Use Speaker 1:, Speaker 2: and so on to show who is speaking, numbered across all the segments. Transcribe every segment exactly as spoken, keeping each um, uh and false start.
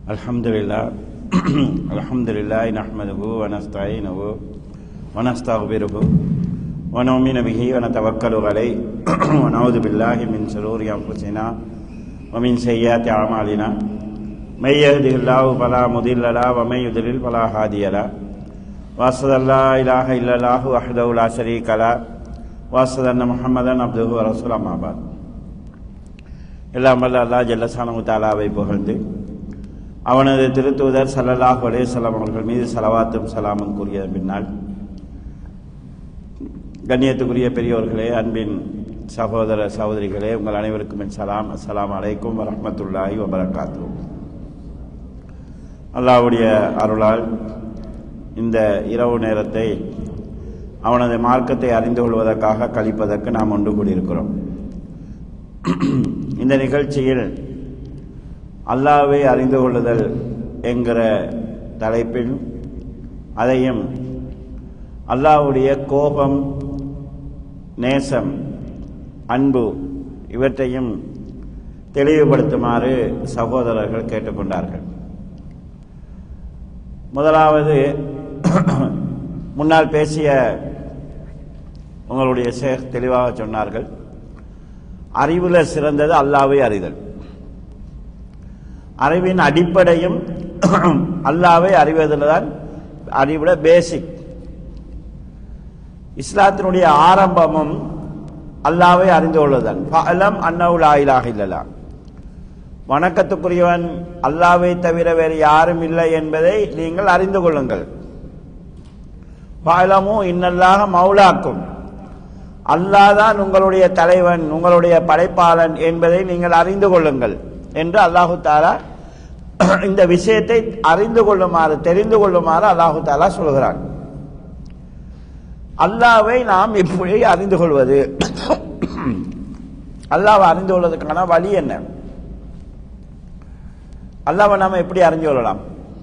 Speaker 1: Alhamdulillah, Alhamdulillah, nahmaduhu wa nasta'inuhu wa nastaghfiruhu wa nu'minu bihi wa natawakkalu alayhi wa na'udzu billahi min shururi anfusina wa min sayyiati a'malina may yahdihillahu fala mudilla lahu wa may yudlil fala hadiya lahu wa ashhadu an la ilaha illallah wahdahu la sharika lahu wa ashhadu anna Muhammadan abduhu wa rasuluhu amma ba'd. எல்லாம் வல்ல அல்லாஹ் ஜல்ல ஷானஹு தஆலாவை புகழ்ந்து அவனது திருத்தூதர் ஸல்லல்லாஹு அலைஹி வஸல்லம் அவர்கள் மீது ஸலவாத்தும் ஸலாமும் கூறிய பின்னால், கண்ணியத்துக்குரிய பெரியோர்களே, அன்பின் சகோதர சகோதரிகளே, உங்கள் அனைவருக்கும் என் சலாம். அஸ்ஸலாமு அலைக்கும் வரஹ்மத்துல்லாஹி வபரகாத்துஹு. அல்லாஹ்வுடைய அருளால் இந்த இரவு நேரத்தை அவனது மார்க்கத்தை அறிந்து கொள்வதற்காக கழிப்பதற்கு நாம் ஒன்று கூடியிருக்கிறோம். இந்த நிகழ்ச்சியில் அல்லாஹ்வை அறிந்து கொள்ளுதல் என்கிற தலைப்பில் அதையும் அல்லாஹ்வுடைய கோபம், நேசம், அன்பு இவற்றையும் தெளிவுபடுத்துமாறு சகோதரர்கள் கேட்டுக்கொண்டார்கள். முதலாவது, முன்னால் பேசிய உங்களுடைய ஷேக் தெளிவாக சொன்னார்கள், அறிவுல சிறந்தது அல்லாஹ்வை அறிதல். அறிவின் அடிப்படையும் அல்லாஹ்வை அறிவதில் தான் அறிவுல பேசிக். இஸ்லாத்தினுடைய ஆரம்பமும் அல்லாஹ்வை அறிந்து கொள்வதுதான். ஃபஅலம் அன்னஹு லா இலாஹ இல்லல்லாஹ், வணக்கத்துக்குரியவன் அல்லாஹ்வை தவிர வேறு யாரும் இல்லை என்பதை நீங்கள் அறிந்து கொள்ளுங்கள். ஃபஅலமு இன்னல்லாஹ மௌலாக்கும், அல்லாஹ் தான் உங்களுடைய தலைவன், உங்களுடைய படைப்பாளன் என்பதை நீங்கள் அறிந்து கொள்ளுங்கள் என்று அல்லாஹு தஆலா இந்த விஷயத்தை அறிந்து கொள்ளுமாறு, தெரிந்து கொள்ளுமாறு அல்லாஹு தஆலா சொல்கிறான். அல்லாஹ்வை நாம் எப்படி அறிந்து கொள்வது? அல்லாஹ்வை அறிந்து கொள்வதற்கான வழி என்ன? அல்லாஹ்வை நாம் எப்படி அறிந்து கொள்ளலாம்?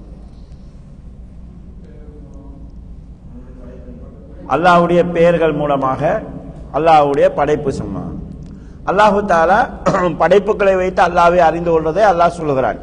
Speaker 1: அல்லாஹ்வுடைய பெயர்கள் மூலமாக, அல்லாஹ்வுடைய படைப்பு சம்மா. அல்லாஹு தஆலா படைப்புகளை வைத்து அல்லாஹ்வை அறிந்து கொள்வதை அல்லாஹ் சொல்லுகிறான்.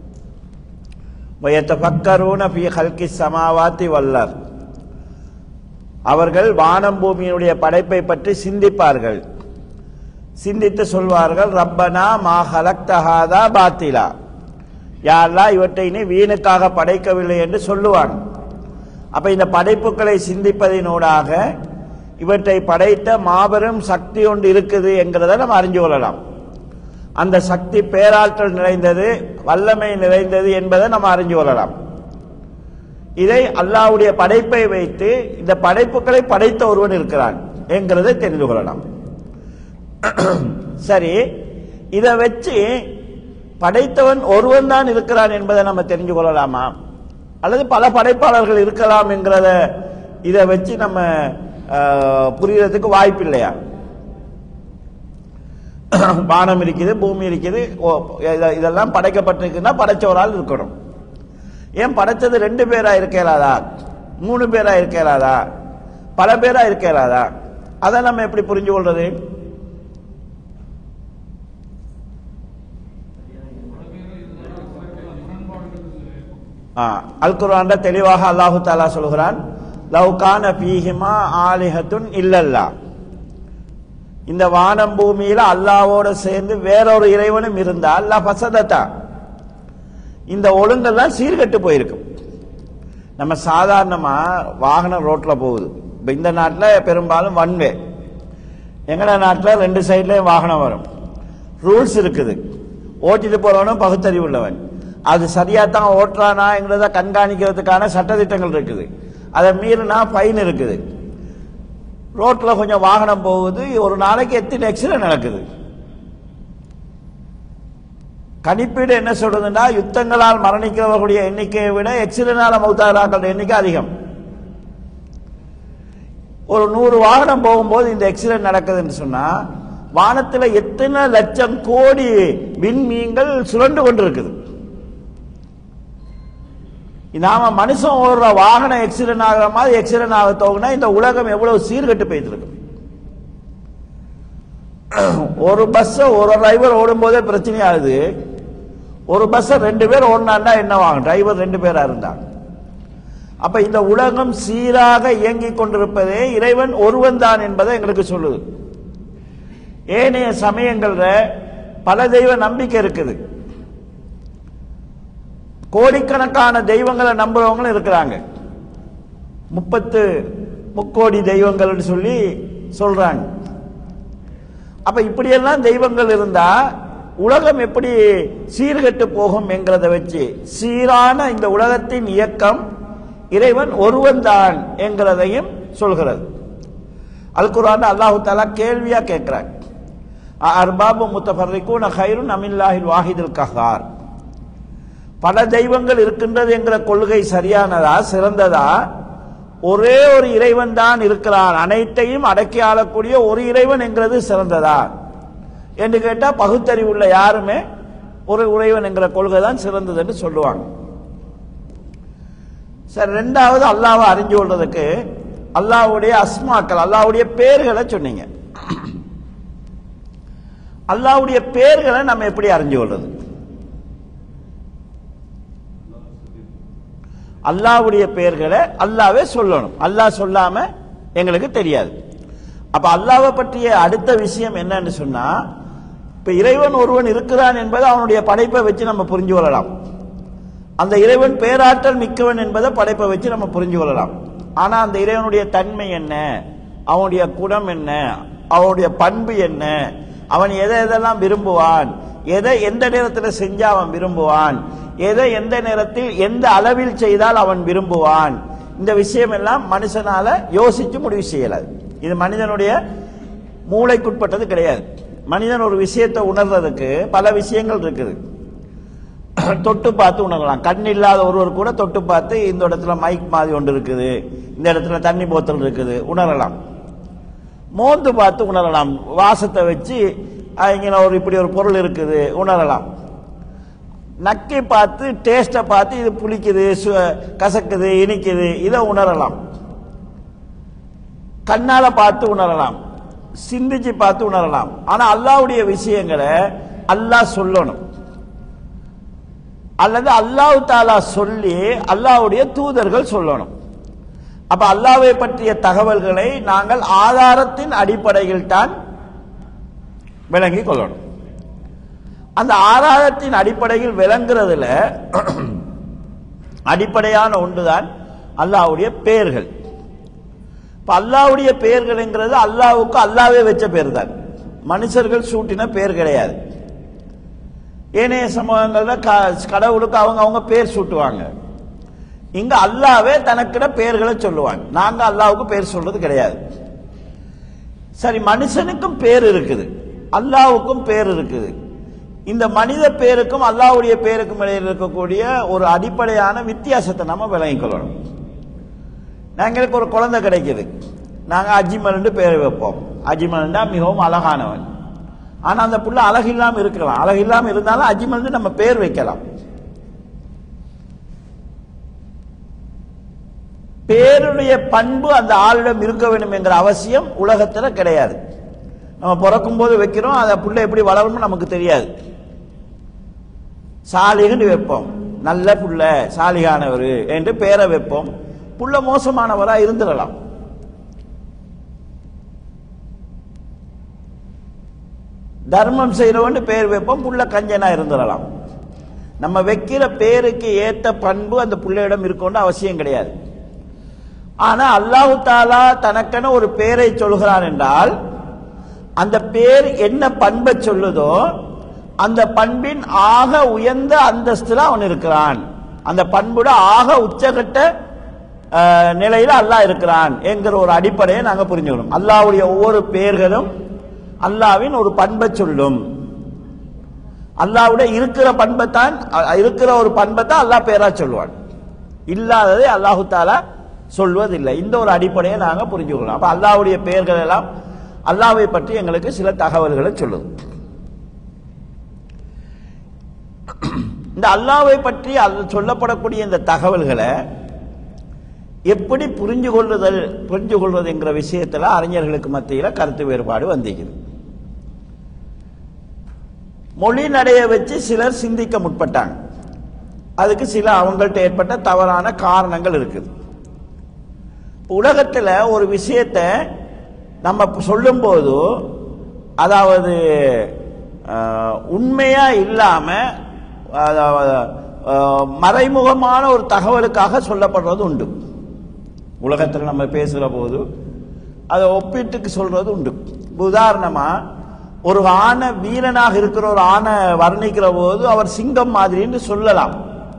Speaker 1: வயதஃபக்கரூன ஃபீ ஹல்கிஸ் ஸமாவாத்தி வல் அர்த், அவர்கள் வானம் பூமியினுடைய படைப்பை பற்றி சிந்திப்பார்கள். சிந்தித்து சொல்வார்கள், ரப்பனா மா ஹலக்த ஹாதா பாத்திலா, யா அல்லாஹ் இவற்றை நீ வீணுக்காக படைக்கவில்லை என்று சொல்லுவான். அப்ப இந்த படைப்புகளை சிந்திப்பதினூடாக இவற்றை படைத்த மாபெரும் சக்தி ஒன்று இருக்குது என்கிறத நம்ம அறிஞ்சு கொள்ளலாம். அந்த சக்தி பேராற்றல் நிறைந்தது, வல்லமை நிறைந்தது என்பதை நம்ம அறிஞ்சு கொள்ளலாம். இதை அல்லாஹ்வுடைய படைப்பை வைத்து இந்த படைப்புகளை படைத்த ஒருவன் இருக்கிறான் என்கிறதை தெரிந்து கொள்ளலாம். சரி, இதை வச்சு படைத்தவன் ஒருவன் தான் இருக்கிறான் என்பதை நம்ம தெரிஞ்சு கொள்ளலாமா, அல்லது பல படைப்பாளர்கள் இருக்கலாம் என்கிறத இதை வச்சு நம்ம புரியறதுக்கு வாய்ப்பு இல்லையா? வானம் இருக்குது, பூமி இருக்குது, இதெல்லாம் படைக்கப்பட்டிருக்குன்னா படைச்ச ஒரு ஆள் இருக்கணும். ஏன் படைச்சது ரெண்டு பேரா இருக்கலாதா, மூணு பேரா இருக்கலாதா, பல பேரா இருக்கலாதா? அதை நம்ம எப்படி புரிஞ்சு கொள்றது? அல் குர்ஆன்ல தெளிவாக அல்லாஹு தஆலா சொல்கிறான், லவ் கான ஃபீஹிமா ஆலிஹத்துன் இல்லல்லாஹ், இந்த வானம் பூமியில அல்லாஹ்வோட சேர்ந்து வேறொரு இறைவனும் இருந்தால் லா ஃபஸததா, இந்த ஒழுங்கெல்லாம் சீர்கெட்டு போயிருக்கும். நம்ம சாதாரணமா வாகனம் ரோட்ல போகுது. இப்ப இந்த நாட்டில் பெரும்பாலும் ஒன்வே, எங்கட நாட்டில் ரெண்டு சைட்லயும் வாகனம் வரும். ரூல்ஸ் இருக்குது. ஓட்டிட்டு போறவனும் பகுத்தறிவு உள்ளவன், அது சரியா தான் ஓட்டுறானாங்கிறத கண்காணிக்கிறதுக்கான சட்டத்திட்டங்கள் இருக்குது. அதை மீறினா ஃபைன் இருக்குது. ரோட்ல கொஞ்சம் வாகனம் போகுது, ஒரு நாளைக்கு எத்தனை ஆக்சிடென்ட் நடக்குது? கணிப்பீடு என்ன சொல்றதுன்னா, யுத்தங்களால் மரணிக்கிறவர்களுடைய எண்ணிக்கையை விட ஆக்சிடென்டால மௌத்தாகிறார்கள் எண்ணிக்கை அதிகம். ஒரு நூறு வாகனம் போகும்போது இந்த ஆக்சிடென்ட் நடக்குதுன்னு சொன்னா, வானத்துல எத்தனை லட்சம் கோடி விண்மீன்கள் சுழண்டு கொண்டிருக்குது. நாம மனுஷன் ஓடுற வாகனம் ஆக்சிடென்ட் ஆகிற மாதிரி ஆக்சிடென்ட் ஆக தோகுனா இந்த உலகம் எவ்வளவு சீர்கட்டு போயிட்டு. ஒரு பஸ் ஒரு டிரைவர் ஓடும் போதே பிரச்சனை ஆகுது, ஒரு பஸ் ரெண்டு பேர் ஓடினாண்டா என்ன வாங்க, டிரைவர் ரெண்டு பேரா இருந்தாங்க. அப்ப இந்த உலகம் சீராக இயங்கிக் கொண்டிருப்பதே இறைவன் ஒருவன் தான் என்பதை எங்களுக்கு சொல்லுது. ஏனைய சமயங்கள்ல பல தெய்வ நம்பிக்கை இருக்குது, கோடிக்கணக்கான தெய்வங்களை நம்புறவங்களும் இருக்கிறாங்க. முப்பத்து முக்கோடி தெய்வங்கள் சொல்லி சொல்றாங்க. அப்ப இப்படியெல்லாம் தெய்வங்கள் இருந்தா உலகம் எப்படி சீர்கெட்டு போகும் என்கிறத வச்சு சீரான இந்த உலகத்தின் இயக்கம் இறைவன் ஒருவன் தான் என்கிறதையும் சொல்கிறது. அல் குர்ஆன் அல்லாஹு தஆலா கேள்வியா கேட்கிறார், அர்பாபு முத்தஃபர்ரிகூன கைருன் அமில்லாஹில் வாஹிதுல் கஹ்ஹார். பல தெய்வங்கள் இருக்கின்றது என்கிற கொள்கை சரியானதா, சிறந்ததா? ஒரே ஒரு இறைவன் தான் இருக்கிறான், அனைத்தையும் அடக்கி ஆளக்கூடிய ஒரு இறைவன் என்கிறது சிறந்ததா என்று கேட்டா பகுத்தறிவுள்ள யாருமே ஒரு இறைவன் என்கிற கொள்கை தான் சிறந்தது என்று சொல்லுவாங்க. சரி, ரெண்டாவது அல்லாஹ்வை அறிஞ்சு கொள்றதுக்கு அல்லாஹ்வுடைய அஸ்மாக்கள், அல்லாஹ்வுடைய பேர்களை சொன்னீங்க. அல்லாஹ்வுடைய பேர்களை நம்ம எப்படி அறிஞ்சு கொள்றது? அல்லாஹ்வுடைய பெயர்களை அல்லாஹ்வே சொல்லணும், அல்லாஹ் சொல்லாம எங்களுக்கு தெரியாது. அப்ப அல்லாஹ்வை பற்றிய அடுத்த விஷயம் என்னன்னு சொன்னா, இப்ப இறைவன் ஒருவன் இருக்கிறான் என்பதை அவனுடைய படைப்பை வச்சு நம்ம புரிஞ்சு கொள்ளலாம். அந்த இறைவன் பேராற்றல் மிக்கவன் என்பதை படைப்பை வச்சு நம்ம புரிஞ்சு கொள்ளலாம். ஆனா அந்த இறைவனுடைய தன்மை என்ன, அவனுடைய குணம் என்ன, அவனுடைய பண்பு என்ன, அவன் எதை எதெல்லாம் விரும்புவான், எதை எந்த நேரத்தில் செஞ்சா அவன் விரும்புவான், எதை எந்த நேரத்தில் எந்த அளவில் செய்தால் அவன் விரும்புவான், இந்த விஷயம் எல்லாம் மனுஷனால யோசிச்சு முடிவு செய்யலாது. இது மனிதனுடைய மூளைக்குட்பட்டது கிடையாது. மனிதன் ஒரு விஷயத்தை உணர்றதுக்கு பல விஷயங்கள் இருக்குது. தொட்டு பார்த்து உணரலாம். கண் இல்லாத ஒருவர் கூட தொட்டு பார்த்து இந்த இடத்துல மைக் மாதிரி ஒன்று இருக்குது, இந்த இடத்துல தண்ணி போத்தல் இருக்குது உணரலாம். மோந்து பார்த்து உணரலாம். வாசத்தை வச்சு இங்கே ஒரு இப்படி ஒரு பொருள் இருக்குது உணரலாம். நக்கி பார்த்து டேஸ்ட்டை பார்த்து இது புளிக்குது, கசக்குது, இனிக்குது, இதை உணரலாம். கண்ணால பார்த்து உணரலாம், சிந்திச்சு பார்த்து உணரலாம். ஆனா அல்லாஹ்வுடைய விஷயங்களை அல்லாஹ் சொல்லணும், அல்லது அல்லாஹ் தஆலா சொல்லி அல்லாஹ்வுடைய தூதர்கள் சொல்லணும். அப்ப அல்லாஹ்வை பற்றிய தகவல்களை நாங்கள் ஆதாரத்தின் அடிப்படையில் தான் விளங்கிக் கொள்ளணும். அந்த ஆதாரத்தின் அடிப்படையில் விளங்குறதுல அடிப்படையான ஒன்றுதான் அல்லாஹ்வுடைய பெயர்கள். இப்ப அல்லாஹ்வுடைய பெயர்கள்ங்கிறது அல்லாஹ்வுக்கு அல்லாஹ்வே வச்ச பேர் தான், மனுஷர்கள் சூட்டின பேர் கிடையாது. ஏனைய சமூகங்கள்ல கடவுளுக்கு அவங்க அவங்க பேர் சூட்டுவாங்க. இங்க அல்லாஹ்வே தனக்கிட பெயர்களை சொல்லுவாங்க. நாங்க அல்லாஹ்வுக்கு பேர் சொல்றது கிடையாது. சரி, மனுஷனுக்கும் பேர் இருக்குது, அல்லாஹ்வுக்கும் பேர் இருக்குது. இந்த மனித பேருக்கும் அல்லாஹ்வுடைய பேருக்கும் இடையில் இருக்கக்கூடிய ஒரு அடிப்படையான வித்தியாசத்தை நம்ம விளங்கிக் கொள்ளணும். எங்களுக்கு ஒரு குழந்தை கிடைக்குது, நாங்க அஜிமல் பேர் வைப்போம். அஜிமல்னா மிகவும் அழகானவன். ஆனா அந்த புள்ள அழகு இல்லாம இருக்கலாம், அழகு இல்லாம இருந்தாலும் அஜிமல் நம்ம பேர் வைக்கலாம். பேருடைய பண்பு அந்த ஆளிடம் இருக்க வேண்டும் என்கிற அவசியம் உலகத்துல கிடையாது. நம்ம பிறக்கும் போது வைக்கிறோம், அந்த புள்ள எப்படி வளரும்னு நமக்கு தெரியாது. சாலிகன்னு வைப்போம், நல்ல புள்ள, சாலிகானவர் என்று பேரை வைப்போம். புள்ள மோசமானவரா இருந்துடலாம். தர்மம் செய்யறவன் பேர் வைப்போம், புள்ள கஞ்சனா இருந்துடலாம். நம்ம வைக்கிற பேருக்கு ஏற்ற பண்பு அந்த புள்ளையிடம் இருக்கணும்னு அவசியம் கிடையாது. ஆனா அல்லாஹ் தஆலா தனக்கென ஒரு பேரை சொல்கிறான் என்றால் அந்த பேர் என்ன பண்பை சொல்லுதோ அந்த பண்பின் ஆக உயர்ந்த அந்தஸ்துல அவன் இருக்கிறான். அந்த பண்புட ஆக உச்சகட்ட நிலையில அல்லாஹ் இருக்கிறான் என்கிற ஒரு அடிப்படையை நாங்க புரிஞ்சுக்கணும். அல்லாஹ்வுடைய ஒவ்வொரு பெயர்களும் அல்லாஹ்வின் ஒரு பண்பை சொல்லும். அல்லாஹ்வுடைய இருக்கிற பண்பை தான், இருக்கிற ஒரு பண்பை தான் அல்லாஹ் பேரா சொல்லுவான், இல்லாததை அல்லாஹு தஆலா சொல்வதில்லை. இந்த ஒரு அடிப்படையை நாங்க புரிஞ்சுக்கணும். அப்ப அல்லாஹ்வுடைய பெயர்கள் எல்லாம் அல்லாஹ்வை பற்றி எங்களுக்கு சில தகவல்களை சொல்லுது. இந்த அல்லாஹ்வை பற்றி சொல்லப்படக்கூடிய இந்த தகவல்களை எப்படி புரிஞ்சு கொள்ளுதல் புரிஞ்சு கொள்வது என்கிற விஷயத்துல அறிஞர்களுக்கு மத்தியில் கருத்து வேறுபாடு வந்திருக்குது. மொழி நடைய வச்சு சிலர் சிந்திக்க முற்பட்டாங்க. அதுக்கு சில அவங்கள்ட்ட ஏற்பட்ட தவறான காரணங்கள் இருக்குது. உலகத்தில் ஒரு விஷயத்தை நம்ம சொல்லும்போது அதாவது உண்மையா இல்லாம மறைமுகமான ஒரு தகவலுக்காக சொல்லப்படுறது உண்டு. உலகத்தில் நம்ம பேசுகிற போது அதை ஒப்பிட்டுக்கு சொல்றது உண்டு. உதாரணமா ஒரு ஆணை வீரனாக இருக்கிற ஒரு ஆணை வர்ணிக்கிற போது அவர் சிங்கம் மாதிரின்னு சொல்லலாம்.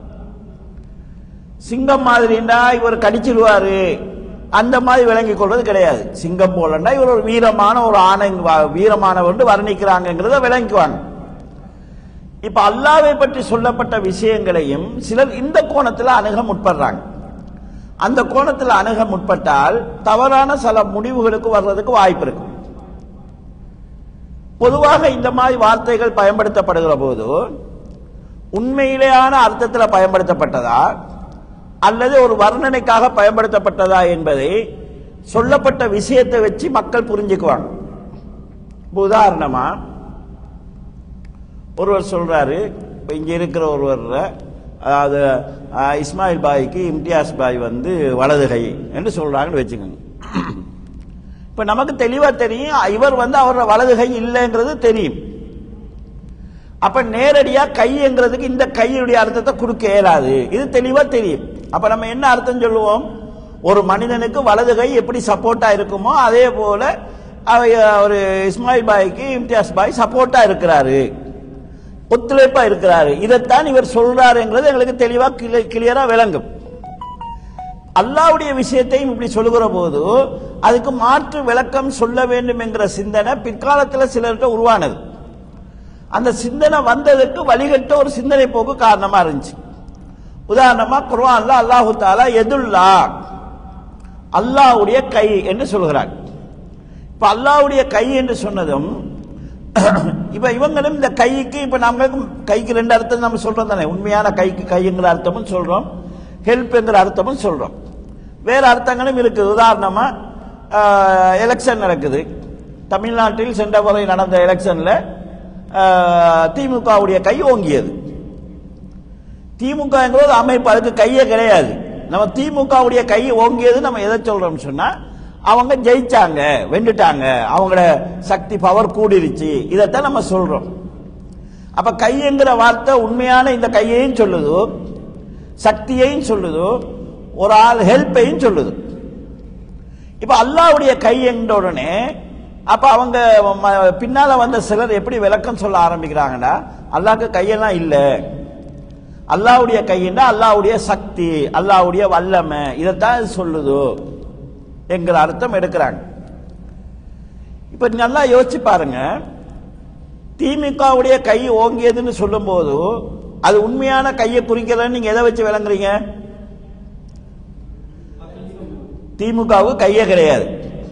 Speaker 1: சிங்கம் மாதிரின்னா இவர் கடிச்சிடுவாரு அந்த மாதிரி விளங்கி கொள்வது கிடையாது. சிங்கம் போலன்னா இவர் ஒரு வீரமான ஒரு ஆணை வீரமானவர் வர்ணிக்கிறாங்கிறத விளங்குவாங்க. இப்ப அல்லாஹ்வை பற்றி சொல்லப்பட்ட விஷயங்களையும் சிலர் இந்த கோணத்தில் அணுக முற்படுறாங்க. அந்த கோணத்தில் அணுக முற்பட்டால் தவறான சில முடிவுகளுக்கு வர்றதுக்கு வாய்ப்பு இருக்கு. பொதுவாக இந்த மாதிரி வார்த்தைகள் பயன்படுத்தப்படுகிற போது உண்மையிலேயான அர்த்தத்தில் பயன்படுத்தப்பட்டதா அல்லது ஒரு வர்ணனைக்காக பயன்படுத்தப்பட்டதா என்பதை சொல்லப்பட்ட விஷயத்தை வச்சு மக்கள் புரிஞ்சுக்குவாங்க. உதாரணமா ஒருவர் சொல்றாரு, இங்க இருக்கிற ஒருவர், அதாவது இஸ்மாயில் பாய்க்கு இம்தியாஸ் பாய் வந்து வலது கை என்று சொல்றாங்கன்னு வச்சுக்கோங்க. இப்ப நமக்கு தெளிவா தெரியும் இவர் வந்து அவரோட வலது கை இல்லைங்கிறது தெரியும். அப்ப நேரடியா கைங்கிறதுக்கு இந்த கையுடைய அர்த்தத்தை கொடுக்க இயலாது, இது தெளிவா தெரியும். அப்ப நம்ம என்ன அர்த்தம் சொல்லுவோம், ஒரு மனிதனுக்கு வலது கை எப்படி சப்போர்ட்டா இருக்குமோ அதே போல ஒரு இஸ்மாயில் பாய்க்கு இம்தியாஸ் பாய் சப்போர்ட்டா இருக்கிறாரு, ஒத்துழைப்பா இருக்கிறாரு, இதைத்தான் இவர் சொல்றாருங்கிறது எங்களுக்கு தெளிவா கிளியரா விளங்கும். அல்லாஹ்வுடைய விஷயத்தையும் இப்படி சொல்லுகிற போது அதுக்கு மாற்று விளக்கம் சொல்ல வேண்டும் என்கிற சிந்தனை பிற்காலத்தில் சிலர்கிட்ட உருவானது. அந்த சிந்தனை வந்ததுக்கு வழிகட்ட ஒரு சிந்தனை போக்கு காரணமா இருந்துச்சு. உதாரணமா குர்ஆன்ல அல்லாஹு தஆலா எதுல்லா அல்லாஹ்வுடைய கை என்று சொல்கிறார். இப்ப அல்லாஹ்வுடைய கை என்று சொன்னதும் இப்ப இவங்களும் இந்த கைக்கு இப்ப நமக்கு கைக்கு ரெண்டு அர்த்தம் நம்ம சொல்றோம் தானே. உண்மையான கைக்கு கைங்கிற அர்த்தமும் சொல்றோம், ஹெல்ப் என்கிற அர்த்தமும் சொல்றோம், வேற அர்த்தங்களும் இருக்குது. உதாரணமா எலெக்ஷன் நடக்குது. தமிழ்நாட்டில் சென்ற முறை நடந்த எலெக்ஷன்ல திமுகவுடைய கை ஓங்கியது. திமுகங்கிறது அமைப்பு, அதுக்கு கையே கிடையாது. நம்ம திமுகவுடைய கை ஓங்கியது நம்ம எதை சொல்றோம் சொன்னா அவங்க ஜெயிச்சாங்க, வெண்டுட்டாங்க, அவங்களோட சக்தி பவர் கூடிருச்சு, இதைத்தான் நம்ம சொல்றோம். அப்ப கைங்கிற வார்த்தை உண்மையான இந்த கையையும் சொல்லுது, சக்தியையும் சொல்லுது, ஒரு ஆள் ஹெல்ப்பையும் சொல்லுது. இப்ப அல்லாஹ்வுடைய கை என்ற உடனே அப்ப அவங்க பின்னால வந்த சிலர் எப்படி விளக்கம் சொல்ல ஆரம்பிக்கிறாங்கன்னா அல்லாஹ்க்கு கையெல்லாம் இல்ல, அல்லாஹ்வுடைய கையின்னா அல்லாஹ்வுடைய சக்தி, அல்லாஹ்வுடைய வல்லமை, இதைத்தான் சொல்லுது என்கிற அர்த்தம் எடுக்கிறாங்க. இப்ப நல்லா யோசிச்சு பாருங்க, திமுகவுடைய கை ஓங்கியதுன்னு சொல்லும் போது அது உண்மையான கையை குறிக்கலன்னு நீங்க எதை வச்சு விளங்குறீங்க? திமுகவுக்கு கையே கிடையாது,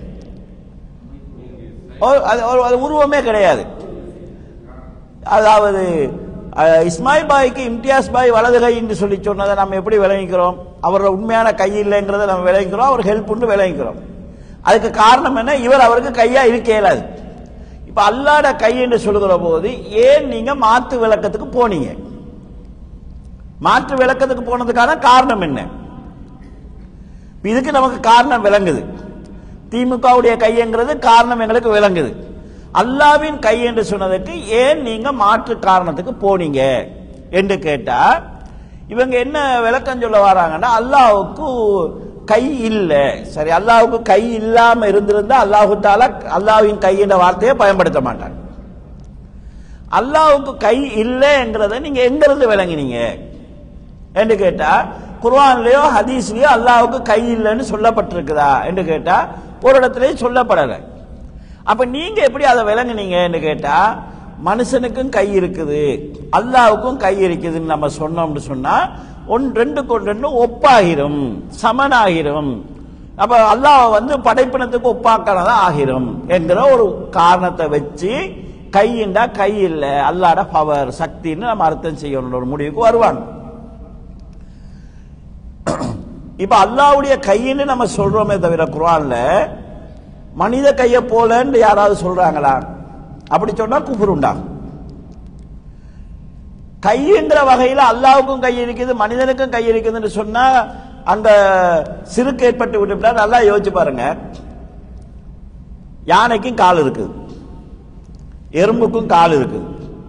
Speaker 1: அது உருவமே கிடையாது. அதாவது இஸ்மாயில் பாய்க்கு இம்தியாஸ் பாய் வலது கை என்று சொல்லி சொன்னதை நம்ம எப்படி விளங்கிக்கிறோம்? அவரோட உண்மையான கை இல்லைங்கிறத நம்ம விளங்கிக்கிறோம், அவர் ஹெல்ப் பண்ணி விளங்கிக்கிறோம். அதுக்கு காரணம் என்ன? இவர் அவருக்கு கையா இருக்க இயலாது. இப்ப அல்லாஹ்ட கை என்று சொல்லுகிற போது ஏன் நீங்க மாற்று விளக்கத்துக்கு போனீங்க? மாற்று விளக்கத்துக்கு போனதுக்கான காரணம் என்ன? இதுக்கு நமக்கு காரணம் விளங்குது. திமுகவுடைய கைங்கிறது காரணம் எங்களுக்கு விளங்குது. அல்லாஹ்வின் கை என்று சொன்னதுக்கு ஏன் நீங்க மாற்று காரணத்துக்கு போனீங்க என்று கேட்டா இவங்க என்ன விளக்கம் சொல்ல வராங்கன்னா அல்லாஹ்வுக்கு கை இல்லை. சரி, அல்லாஹ்வுக்கு கை இல்லாம இருந்திருந்தா அல்லாஹு தஆலா அல்லாஹ்வின் கை என்ற வார்த்தையை பயன்படுத்த மாட்டாங்க. அல்லாஹ்வுக்கு கை இல்லைங்கிறத நீங்க எங்க இருந்து விளங்கினீங்க என்று கேட்டா குர்ஆன்லயோ ஹதீஸ்லயோ அல்லாஹ்வுக்கு கை இல்லைன்னு சொல்லப்பட்டிருக்குதா என்று கேட்டா ஒரு இடத்துலயும் சொல்லப்படலை. அப்ப நீங்க எப்படி அதை விளங்குனீங்க என்று கேட்டா மனுஷனுக்கும் கை இருக்குது, அல்லாஹ்வுக்கும் கை இருக்குதுன்னு நம்ம சொன்னோம்னு சொன்னா ஒன் ரெண்டு கொண்டு ஒப்பாகிரும், சமனாகிரும். அப்ப அல்லாஹ் வந்து படைப்பினத்துக்கு ஒப்பாக்கானதா ஆகிரும் என்கிற ஒரு காரணத்தை வச்சு கையிண்டா கை இல்லை, அல்லாஹ்ட பவர் சக்தின்னு நம்ம அர்த்தம் செய்யணும் ஒரு முடிவுக்கு வருவாங்க. இப்ப அல்லாஹ்வுடைய கைன்னு நம்ம சொல்றோமே தவிர குர்ஆன்ல மனித கையை போலன்னு யாராவது சொல்றாங்களா? அப்படி சொன்னா குஃப்ர் உண்டாகும். கைன்ற வகையில் அல்லாவுக்கும் கை இருக்குது மனிதனுக்கும் கை இருக்குதுன்னு சொன்னா அங்க சிறுக்கு ஏற்பட்டு விட்டு நல்லா யோசிச்சு பாருங்க. யானைக்கும் கால் இருக்குது, எறும்புக்கும் கால் இருக்குது.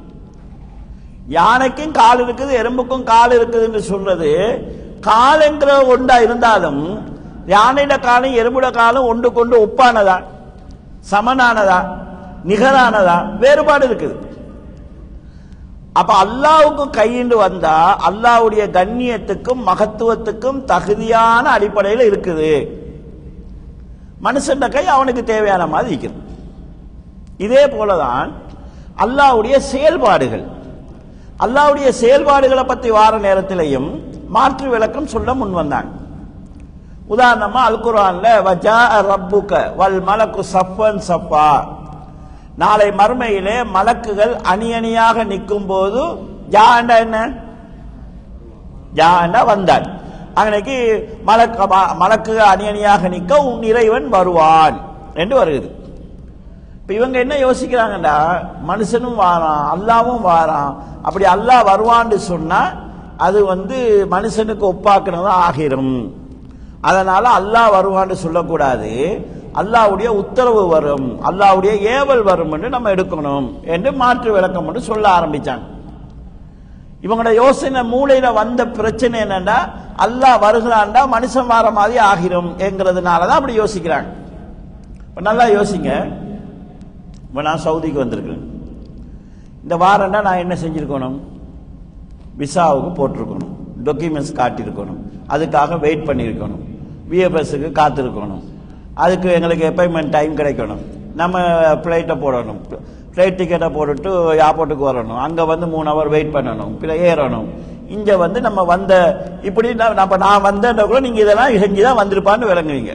Speaker 1: யானைக்கும் கால் இருக்குது, எறும்புக்கும் கால் இருக்குதுன்னு சொல்றது கால் என்கிற ஒன்றா இருந்தாலும் யானையிட காலும் எறும்புட காலும் ஒன்று கொண்டு ஒப்பானதா, சமனானதா, நிகரானதா, வேறுபாடு இருக்குது. அப்ப அல்லாவுக்கு கையிண்டு வந்தா அல்லாவுடைய கண்ணியத்துக்கும் மகத்துவத்துக்கும் தகுதியான அடிப்படையில் இருக்குது. மனுஷன் கை அவனுக்கு தேவையான மாதிரி இருக்குது. இதே போலதான் அல்லாவுடைய செயல்பாடுகள். அல்லாவுடைய செயல்பாடுகளை பற்றி வார நேரத்திலையும் மாற்று விளக்கம் சொல்ல முன் வந்தாங்க. உதாரணமா அல் குர்ஆன்ல வஜா ரப்புக வல் மலக்கு சஃபன் சஃபா, நாளை மறுமையிலே மலக்குகள் அணி அணியாக நிற்கும் போது ஜாண்டா என்ன, ஜாண்டா வந்தான். அன்னைக்கு மலக்கு மலக்குகள் அணி அணியாக நிற்க உன் இறைவன் வருவான் என்று வருகிறது. இப்ப இவங்க என்ன யோசிக்கிறாங்கடா, மனுஷனும் வாரான் அல்லாவும் வாரான், அப்படி அல்லாஹ் வருவான்னு சொன்னா அது வந்து மனுஷனுக்கு ஒப்பாக்குனதா ஆகிரும். அதனால அல்லாஹ் வருவான்னு சொல்லக்கூடாது, அல்லாஹ்வுடைய உத்தரவு வரும், அல்லாஹ்வுடைய ஏவல் வரும் என்று நம்ம எடுக்கணும் என்று மாற்று விளக்கம் என்று சொல்ல ஆரம்பிச்சாங்க. இவங்களோட யோசனை மூளையில வந்த பிரச்சனை என்னன்னா, அல்லாஹ் வருகிறான்டா மனுஷன் வார மாதிரி ஆகிரும் என்கிறதுனாலதான் அப்படி யோசிக்கிறாங்க. இப்ப நல்லா யோசிங்க. இப்ப நான் சவுதிக்கு வந்திருக்கேன். இந்த வாரம்னா நான் என்ன செஞ்சிருக்கணும், விசாவுக்கு போட்டிருக்கணும், டாக்குமெண்ட்ஸ் காட்டியிருக்கணும், அதுக்காக வெயிட் பண்ணியிருக்கணும், விஎஃப்எஸ்க்கு காத்திருக்கணும், அதுக்கு எங்களுக்கு அப்பாயின்மெண்ட் டைம் கிடைக்கணும், நம்ம ஃப்ளைட்டை போடணும், ஃப்ளைட் டிக்கெட்டை போட்டுட்டு ஏர்போர்ட்டுக்கு வரணும், அங்கே வந்து மூணு ஹவர் வெயிட் பண்ணணும், பிள்ளை ஏறணும். இங்கே வந்து நம்ம வந்த இப்படி நம்ம நான் வந்தேன்ற கூட நீங்கள் இதெல்லாம் செஞ்சு தான் வந்திருப்பான்னு விளங்குவீங்க.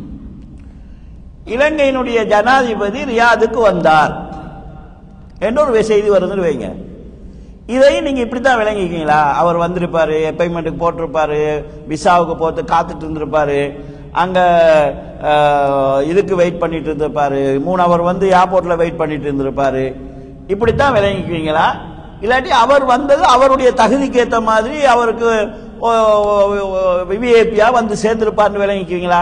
Speaker 1: இலங்கையினுடைய ஜனாதிபதி ரியாதுக்கு வந்தார் என்று ஒரு செய்தி வருதுன்னு வைங்க. இதையும் நீங்க இப்படித்தான் விளங்கிக்கீங்களா, அவர் வந்திருப்பாரு, அப்பாயின்மெண்ட்டுக்கு போட்டிருப்பாரு, விசாவுக்கு போட்டு காத்துட்டு இருந்திருப்பாரு, அங்க இதுக்கு வெயிட் பண்ணிட்டு இருந்திருப்பாரு, மூணு அவர் வந்து ஏர்போர்ட்ல வெயிட் பண்ணிட்டு இருந்திருப்பாரு, இப்படித்தான் விளங்கிக்குவீங்களா? இல்லாட்டி அவர் வந்தது அவருடைய தகுதிக்கு ஏற்ற மாதிரி அவருக்கு விவிஐபியா வந்து சேர்ந்திருப்பார்னு விளங்கிக்குவீங்களா?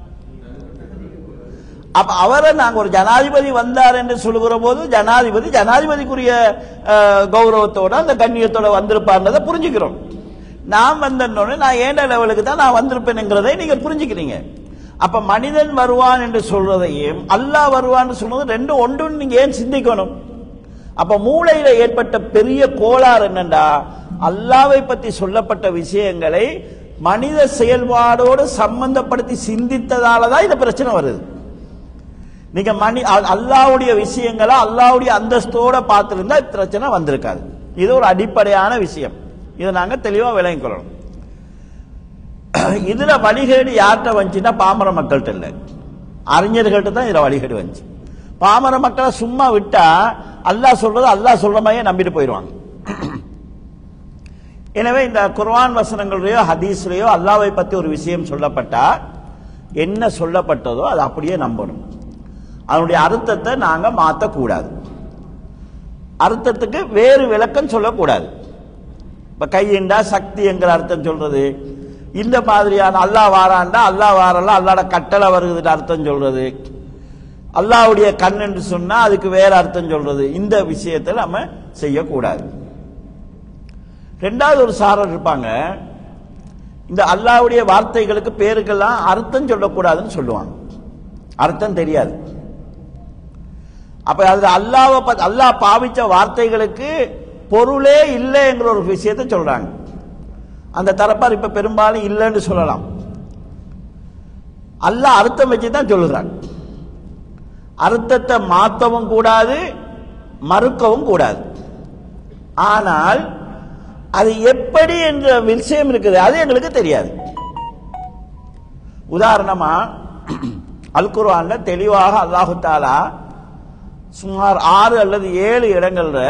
Speaker 1: அப்ப அவரை நாங்க ஒரு ஜனாதிபதி வந்தார் என்று சொல்லுகிற போது ஜனாதிபதி ஜனாதிபதிக்குரிய கௌரவத்தோட அந்த கண்ணியத்தோட வந்திருப்பார்ன்றதை புரிஞ்சுக்கிறோம். நான் வந்தோடனே நான் ஏண்ட லெவலுக்கு தான் நான் வந்திருப்பேன்ங்கிறதை நீங்க புரிஞ்சுக்கிறீங்க. அப்ப மனிதன் வருவான் என்று சொல்றதையும் அல்லாஹ் வருவான் சொல்றது ரெண்டும் ஒன்றுன்னு நீங்க ஏன் சிந்திக்கணும்? அப்ப மூளையில ஏற்பட்ட பெரிய கோளாறு என்னண்டா, அல்லாஹ்வை பற்றி சொல்லப்பட்ட விஷயங்களை மனித செயல்பாடோடு சம்பந்தப்படுத்தி சிந்தித்ததாலதான் இந்த பிரச்சனை வருது. நீங்க மணி அல்லாஹ்வுடைய விஷயங்களை அல்லாஹ்வுடைய அந்தஸ்தோட பார்த்திருந்தா பிரச்சனை வந்திருக்காது. இது ஒரு அடிப்படையான விஷயம், இதை நாங்க தெளிவா விளங்கிக் கொள்ளணும். இதுல வழிகேடு யார்கிட்ட வந்துச்சுன்னா பாமர மக்கள்கிட்ட இல்லை, அறிஞர்கள்ட்ட தான் இதுல வழிகேடு வந்துச்சு. பாமர மக்களை சும்மா விட்டா அல்லாஹ் சொல்றது அல்லாஹ் சொல்ற மாதிரியே நம்பிட்டு போயிடுவாங்க. எனவே இந்த குர்ஆன் வசனங்களையோ ஹதீஸ்லயோ அல்லாஹ்வை பத்தி ஒரு விஷயம் சொல்லப்பட்டா என்ன சொல்லப்பட்டதோ அதை அப்படியே நம்பணும். அதனுடைய அர்த்தத்தை நாங்க மாற்றக்கூடாது, அர்த்தத்துக்கு வேறு விளக்கம் சொல்லக்கூடாது. இப்ப கையிண்டா சக்தி என்கிற அர்த்தம் சொல்றது, இந்த மாதிரியான அல்லாஹ் வாராண்டா அல்லாஹ் வாரல அல்லாட கட்டளை வருகிறது அர்த்தம் சொல்றது, அல்லாஹ்வுடைய கண் என்று சொன்னா அதுக்கு வேற அர்த்தம் சொல்றது, இந்த விஷயத்தை நம்ம செய்யக்கூடாது. ரெண்டாவது ஒரு சாரர் இருப்பாங்க, இந்த அல்லாஹ்வுடைய வார்த்தைகளுக்கு பேருக்கெல்லாம் அர்த்தம் சொல்லக்கூடாதுன்னு சொல்லுவாங்க, அர்த்தம் தெரியாது. அப்ப அது அல்லாஹ் அல்லாஹ் பாவிச்ச வார்த்தைகளுக்கு பொருளே இல்லை என்கிற ஒரு விஷயத்தை சொல்றாங்க. அந்த தரப்பார் இப்ப பெரும்பாலும் இல்லைன்னு சொல்லலாம். அல்லாஹ் அர்த்தம் வச்சுதான் சொல்லுறாங்க, அர்த்தத்தை மாற்றவும் கூடாது மறுக்கவும் கூடாது. ஆனால் அது எப்படி என்ற விஷயம் இருக்குது, அது எங்களுக்கு தெரியாது. உதாரணமா அல் குர்ஆன்ல தெளிவாக அல்லாஹு தஆலா சுமார் ஆறு அல்லது ஏழு இடங்கள்ல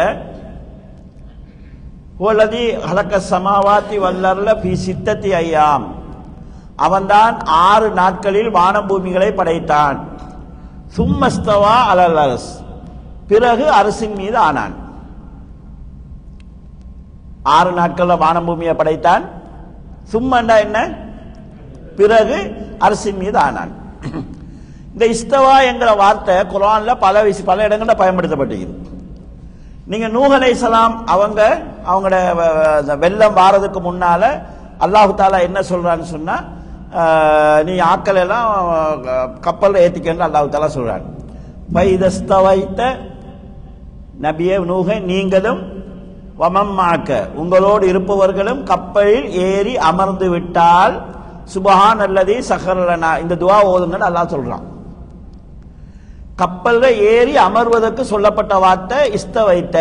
Speaker 1: வல்லதி ஹலக ஸமாவாதி வல்லர்ல ஃபீ சித்தத்தி அய்யாம், அவன்தான் ஆறு நாட்களில் வானம் பூமிகளை படைத்தான், சும்மஸ்தவா அலல் அர்ஸ், பிறகு அரசின் மீது ஆனான். ஆறு நாட்கள்ல வானம் பூமியை படைத்தான். சும்மண்டா என்ன? பிறகு அரசின் மீது ஆனான். இந்த இஸ்தவா என்கிற வார்த்தை குர்ஆன்ல பல விஷய பல இடங்கள்ல பயன்படுத்தப்பட்டிருக்குது. நீங்க நூஹ் அலைஹிஸ்ஸலாம் அவங்க அவங்களோட வெள்ளம் வாரதுக்கு முன்னால அல்லாஹு தாலா என்ன சொல்றான்னு சொன்னா, நீ ஆக்கள் எல்லாம் கப்பல்ல ஏத்திக்கன்னு அல்லாஹு தாலா சொல்றான். பைதஸ்தவைத்த நபியே நூஹே, நீங்களும் வமம்மாக்க உங்களோடு இருப்பவர்களும் கப்பலில் ஏறி அமர்ந்து விட்டால் சுபஹான் அல்லதி சஹரலனா, இந்த துவா ஓதுங்கன்னு அல்லாஹ் சொல்றான். கப்பல்ல ஏறி அமர்வதற்கு சொல்லப்பட்ட வார்த்தை இஸ்தவைத்த.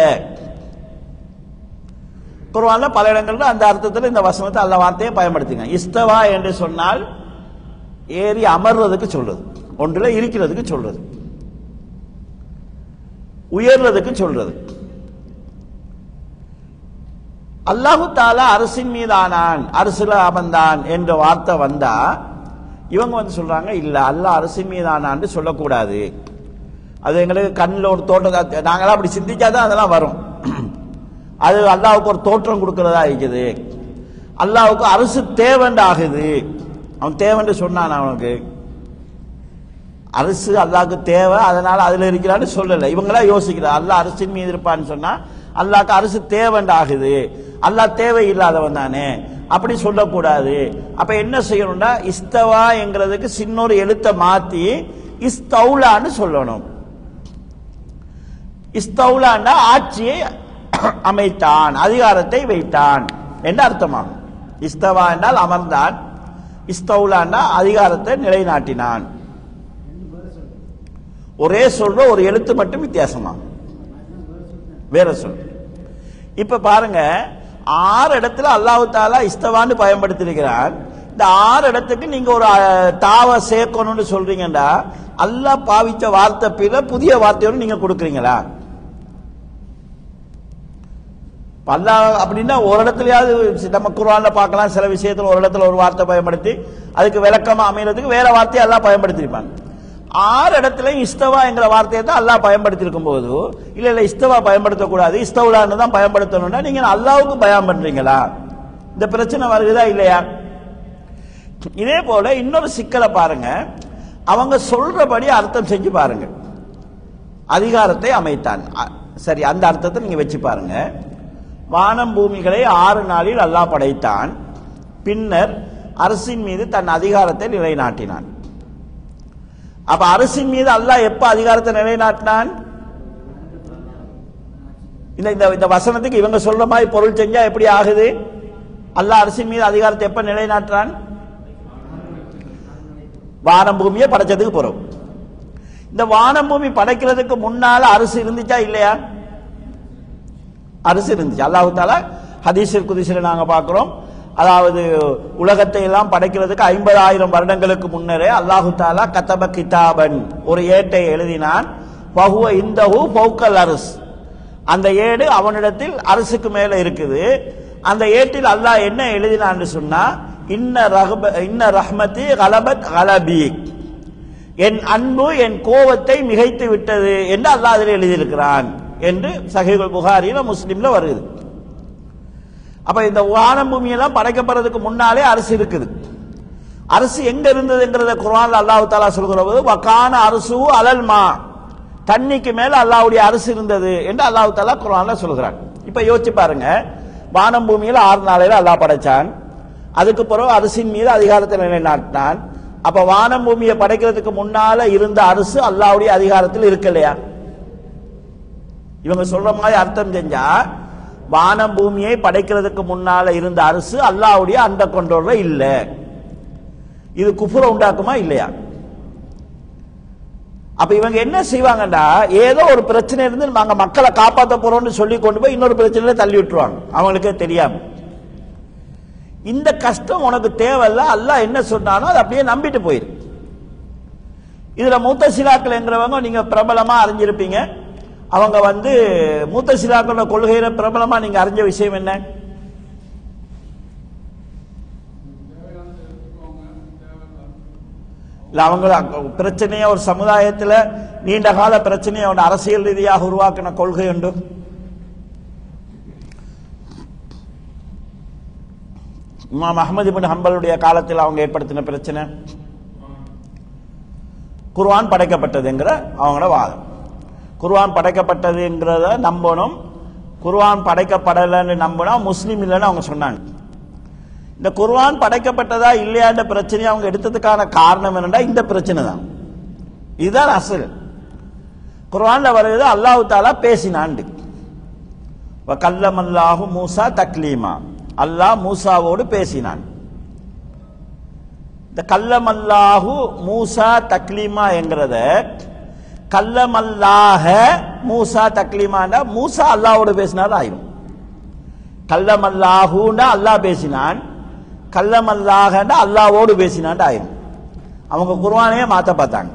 Speaker 1: குர்ஆன்ல பல இடங்கள்ல அந்த அர்த்தத்தில் இந்த வசனத்தை அல்ல வார்த்தையை பயன்படுத்துங்க. இஸ்தவா என்று சொன்னால் ஏறி அமர்வதற்கு சொல்றது, ஒன்றுல இருக்கிறதுக்கு சொல்றது, உயர்றதுக்கு சொல்றது. அல்லாஹு தாலா அரசின் மீதானான், அரசுல அமர்ந்தான் என்ற வார்த்தை வந்தா இவங்க வந்து சொல்றாங்க இல்ல, அல்லாஹ் அரசின் மீதானான்னு சொல்லக்கூடாது. அது எங்களுக்கு கண்ணில் ஒரு தோட்டம், நாங்களாம் அப்படி சிந்திச்சாதான் அதெல்லாம் வரும். அது அல்லாஹ்வுக்கு ஒரு தோற்றம் கொடுக்கிறதா இருக்குது. அல்லாஹ்வுக்கு அரசு தேவண்டு ஆகுது. அவன் தேவண்டு சொன்னான், அவனுக்கு அரசு அல்லாஹ்வுக்கு தேவை, அதனால அதுல இருக்கிறான்னு சொல்லல. இவங்களா யோசிக்கிறார், அல்லாஹ் அரசின் மீது இருப்பான்னு சொன்னா அல்லாஹ்க்கு அரசு தேவண்டு ஆகுது, அல்லாஹ் தேவை இல்லாதவன் தானே, அப்படி சொல்லக்கூடாது. அப்ப என்ன செய்யணும்னா இஸ்தவா என்கிறதுக்கு சின்னொரு எழுத்த மாத்தி இஸ்தௌலான்னு சொல்லணும். இஸ்தௌலான்னா ஆட்சியை அமைத்தான், அதிகாரத்தை வைத்தான் என்று அர்த்தமாகும். இஸ்தவா என்றால் அமர்ந்தான், இஸ்தௌலான்னா அதிகாரத்தை நிலைநாட்டினான். ஒரே சொல்ற ஒரு எழுத்து மட்டும் வித்தியாசமாகும், வேற சொல். இப்ப பாருங்க, ஆறு இடத்துல அல்லாஹ் தாலா இஸ்தவான்னு பயன்படுத்தியிருக்கிறான். இந்த ஆறு இடத்துக்கு நீங்க ஒரு தாவ சேர்க்கணும்னு சொல்றீங்கடா, அல்லாஹ் பாவிச்ச வார்த்தை பிற புதிய வார்த்தையோடு நீங்க கொடுக்குறீங்களா? அல்லாஹ் அப்படின்னா ஒரு இடத்துலயாவது நம்ம குர்ஆன்ல பார்க்கலாம், சில விஷயத்துல ஒரு இடத்துல ஒரு வார்த்தை பயன்படுத்தி அதுக்கு விளக்கமா அமைகிறதுக்கு வேற வார்த்தையை அல்லாஹ் பயன்படுத்தியிருப்பாங்க. ஆறு இடத்துல இஸ்தவா என்கிற வார்த்தையை தான் அல்லாஹ் பயன்படுத்தியிருக்கும் போது இல்ல இல்ல இஸ்தவா பயன்படுத்தக்கூடாது, இஸ்தவுலான்னு தான் பயன்படுத்தணும்னா நீங்க அல்லாஹ்வுக்கு பயான் பண்றீங்களா? இந்த பிரச்சனை வருகிறதா இல்லையா? இதே போல இன்னொரு சிக்கலை பாருங்க, அவங்க சொல்றபடி அர்த்தம் செஞ்சு பாருங்க. அதிகாரத்தை அமைத்தான், சரி, அந்த அர்த்தத்தை நீங்க வச்சு பாருங்க. வானம் பூமிகளை ஆறு நாளில் அல்லாஹ் படைத்தான், பின்னர் அரசின் மீது தன் அதிகாரத்தை நிலைநாட்டினான். அப்ப அரசின் மீது அல்லாஹ் எப்ப அதிகாரத்தை நிலைநாட்டினான்? இந்த இந்த வசனத்துக்கு இவங்க சொல்ற மாதிரி பொருள் செஞ்சா எப்படி ஆகுது? அல்லாஹ் அரசின் மீது அதிகாரத்தை எப்ப நிலைநாட்டுறான்? வானம் பூமியை படைச்சதுக்கு போறோம். இந்த வானம் பூமி படைக்கிறதுக்கு முன்னால அரசு இருந்துச்சா இல்லையா? அரசு இருந்துச்சு. அல்லாஹ் தாலா ஹதீஸில் குதிஸில் நாங்க பார்க்கிறோம், அதாவது உலகத்தை எல்லாம் படைக்கிறதுக்கு ஐம்பதாயிரம் வருடங்களுக்கு முன்னரே அல்லாஹு தாலா கதப கிதாபன், ஒரு ஏட்டை எழுதினான். வஹுவ இந்தஹு ஃபௌகல் அர்ஸ், அந்த ஏடு அவனிடத்தில் அரசுக்கு மேல இருக்குது. அந்த ஏட்டில் அல்லாஹ் என்ன எழுதினான்னு சொன்னா, இன்ன ரஹப இன்ன ரஹ்மதி கலபத் கலபி, என் அன்பு என் கோபத்தை மிகைத்து விட்டது என்று அல்லாஹ் அதில் எழுதியிருக்கிறான் என்று சஹீஹுல் புகாரில முஸ்லிம்ல வருது. அப்ப இந்த வானம் பூமியெல்லாம் படைக்கப்படுறதுக்கு முன்னாலே அரசு இருக்குது. அரசு எங்க இருந்ததுங்கிறத குர்ஆன்ல அல்லாஹ் தஆலா சொல்கிற போது வகான அரசு அலல் மா, தண்ணிக்கு மேல அல்லாஹ்வுடைய அரசு இருந்தது என்று அல்லாஹ் தஆலா குர்ஆன்ல சொல்கிறான். இப்ப யோசிச்சு பாருங்க, வானம் பூமியில ஆறு நாளையில அல்லாஹ் படைச்சான், அதுக்கு பிறகு அரசின் மீது அதிகாரத்தை நிலைநாட்டினான். அப்ப வானம் பூமியை படைக்கிறதுக்கு முன்னால இருந்த அரசு அல்லாஹ்வுடைய அதிகாரத்தில் இருக்கலையா? இவங்க சொல்ற மாதிரி அர்த்தம் செஞ்சா வானம் பூமியை படைக்கிறதுக்கு முன்னால இருந்த அரசு அல்லாஹ்வுடைய அண்ட கண்ட்ரோல்ல இல்ல. இது குஃப்ர உண்டாக்குமா இல்லையா? அப்ப இவங்க என்ன செய்வாங்கடா, ஏதோ ஒரு பிரச்சனை இருந்து நாங்க மக்களை காப்பாற்ற போறோம்னு சொல்லி கொண்டு போய் இன்னொரு பிரச்சனையில தள்ளி விட்டுருவாங்க, அவங்களுக்கே தெரியாம. இந்த கஷ்டம் உனக்கு தேவையில்ல, அல்லாஹ் என்ன சொன்னானோ அதை அப்படியே நம்பிட்டு போயிரு. இதுல முத்தசிலாக்கள் என்கிறவங்க நீங்க பிரபலமா அறிஞ்சிருப்பீங்க. அவங்க வந்து முத்தசிலாக்களோட கொள்கையில பிரபலமா நீங்க அறிஞ்ச விஷயம் என்ன? இல்ல அவங்க பிரச்சனைய ஒரு சமுதாயத்துல நீண்ட கால பிரச்சனையை அரசியல் ரீதியாக உருவாக்கின கொள்கை உண்டு. இமாம் அஹ்மது இப்னு ஹம்பலுடைய காலத்தில் அவங்க ஏற்படுத்தின பிரச்சனை குர்ஆன் படைக்கப்பட்டதுங்கிற அவங்களோட வாதம். குர்ஆன் படைக்கப்பட்டதுங்கிறத நம்பணும், குர்ஆன் படைக்கப்படலைன்னு நம்பினா முஸ்லீம் இல்லைன்னு அவங்க சொன்னாங்க. இந்த குர்ஆன் படைக்கப்பட்டதா இல்லையான்ற பிரச்சனையை அவங்க எடுத்ததுக்கான காரணம் என்னன்னா இந்த பிரச்சனை தான். இதுதான் அசல். குர்ஆன்ல வருது அல்லாஹ் தஆலா பேசினான். வ கல்லமல்லாஹு மூசா தக்லீமா, அல்லாஹ் மூசாவோடு பேசினான். இந்த கல்லமல்லாஹு மூசா தக்லீமா என்கிறத கல்லமல்லாஹ மூசா தக்லீமாண்டா மூசா அல்லாஹ்வோடு பேசினார் ஆயிரும். கல்லமல்லாஹுண்டா அல்லாஹ் பேசினான், கல்லமல்லாஹண்டா அல்லாஹ்வோடு பேசினான் ஆயிரும். அவங்க குர்ஆனையே மாத்த பார்த்தாங்க.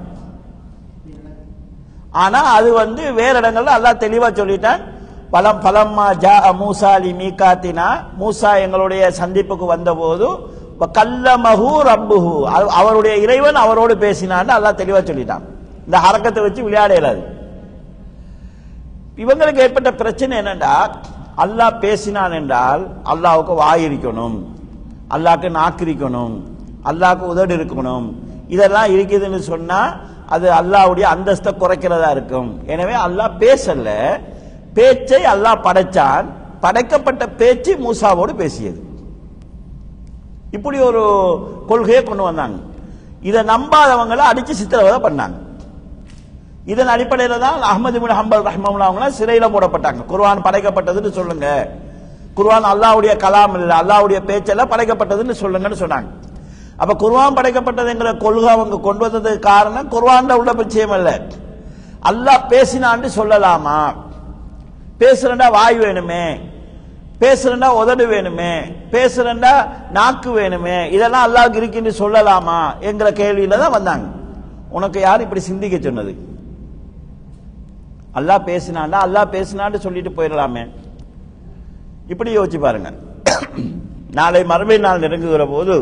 Speaker 1: ஆனா அது வந்து வேற இடங்கள்ல அல்லாஹ் தெளிவா சொல்லிட்டான். பலம் பலம்மா ஜா மூசா லி மீகாத்தினா, மூசா எங்களுடைய சந்திப்புக்கு வந்தபோது கல்லமஹு ரப்புஹு, அவருடைய இறைவன் அவரோடு பேசினான்னு அல்லாஹ் தெளிவா சொல்லிட்டான். இந்த ஹரக்கத்தை வச்சு விளையாட இயலாது. இவங்களுக்கு ஏற்பட்ட பிரச்சனை என்னண்டா, அல்லாஹ் பேசினான் என்றால் அல்லாஹ்வுக்கு வாய் இருக்கணும், அல்லாஹ்க்கு நாக்கு இருக்கணும், அல்லாஹ்க்கு உதடு இருக்கணும். இதெல்லாம் இருக்குதுன்னு சொன்னா அது அல்லாஹ்வுடைய அந்தஸ்தை குறைக்கிறதா இருக்கும். எனவே அல்லாஹ் பேசல, பேச்சை அல்லாஹ் படைச்சான், படைக்கப்பட்ட பேச்சு மூசாவோடு பேசியது. இப்படி ஒரு கொள்கையை கொண்டு வந்தாங்க. இதை நம்பாதவங்களை அடிச்சு சித்திரவதை பண்ணாங்க. இதன் அடிப்படையில் தான் அஹ்மது இப்னு ஹம்பல் ரஹ்மத்துல்லாஹி அலைஹி சிறையில போடப்பட்டாங்க. குர்ஆன் படைக்கப்பட்டதுன்னு சொல்லுங்க, குர்ஆன் அல்லாஹ்வுடைய கலாம் இல்லை, அல்லாஹ்வுடைய பேச்செல்லாம் படைக்கப்பட்டதுன்னு சொல்லுங்கன்னு சொன்னாங்க. அப்ப குர்ஆன் படைக்கப்பட்டதுங்கிற கொள்கை அவங்க கொண்டு வந்ததுக்கு காரணம் குர்ஆன்ல உள்ள விஷயம் அல்ல. அல்லாஹ் பேசினான்னு சொல்லலாமா, பேசுறா வாய் வேணுமே, பேசுறா உதடு வேணுமே, பேசுறா நாக்கு வேணுமே, இதெல்லாம் அல்லாஹ்க்கு இருக்குன்னு சொல்லலாமா என்கிற கேள்வியில தான் வந்தாங்க. உனக்கு யார் இப்படி சிந்திக்க சொன்னது? அல்லாஹ் பேசினாண்டா அல்லாஹ் பேசினான்னு சொல்லிட்டு போயிடலாமே. இப்படி யோசிச்சு பாருங்க. நாளை மறுமை நாள் நெருங்குகிற போது